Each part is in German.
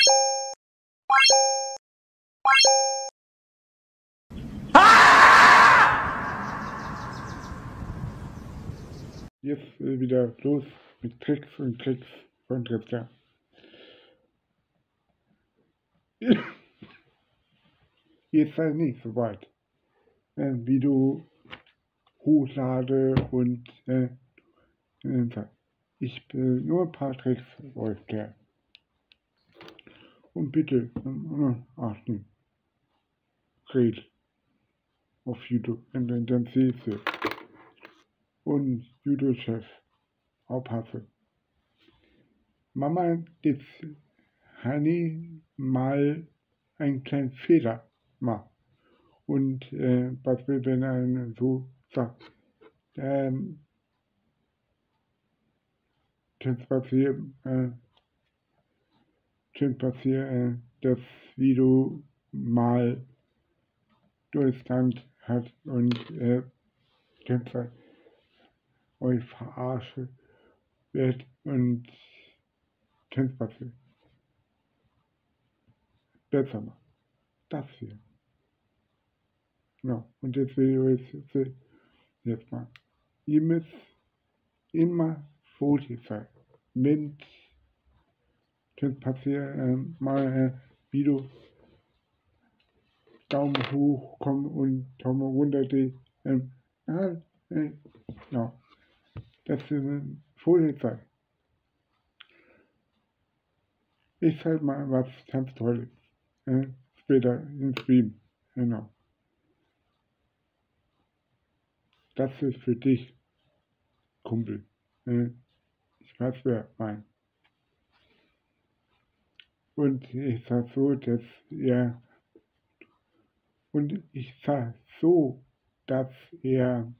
Jetzt wieder los mit Tricks und Tricks von Dritzka. Jetzt halt nicht so weit, wie du hochlade und ich will nur ein paar Tricks euch erklären. Und bitte achten, red auf YouTube und dann siehst du. Und YouTube-Chef, aufpasse. Mama, jetzt Hani mal einen kleinen Fehler macht. Und was will, wenn er so sagt, kann passieren, das Video mal Durchstand hat und könnt euch verarsche wird und könnt passieren. Besser machen. Das hier. Ja, und das Video ist jetzt mal. Ihr müsst immer vorsichtig sein. Wenn das passiert, mal Video Daumen hoch kommen und Daumen runter, die, ja, das ist vorsichtig sein. Ich zeig mal was ganz Tolles. Später im Stream. Genau. Das ist für dich, Kumpel. Ich weiß, wer mein. Und ich sag so, dass er, und ich sag so, dass er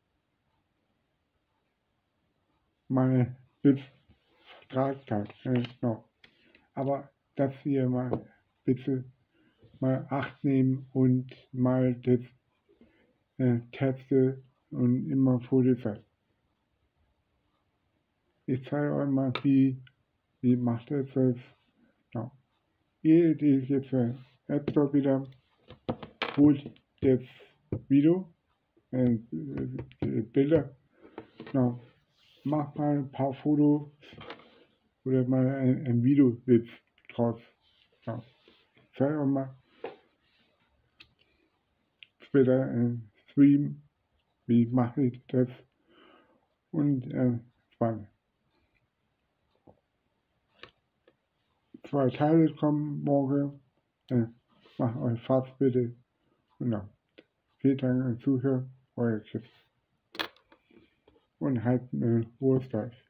meine Vertrag hat, noch. Aber dass ihr mal bitte mal Acht nehmen und mal das teste und immer vorsichtig seid. Ich zeige euch mal, wie macht es das. Ja. Ihr, die jetzt App Store wieder holt das Video, Bilder, ja, macht mal ein paar Fotos oder mal ein Video draus. Ja. Ich zeige euch mal später Stream, wie mache ich das und spannend. 2 Teile kommen morgen. Macht euch Spaß bitte. Und ja, vielen Dank an Zuhören, euer Chris. Und halt Ruhe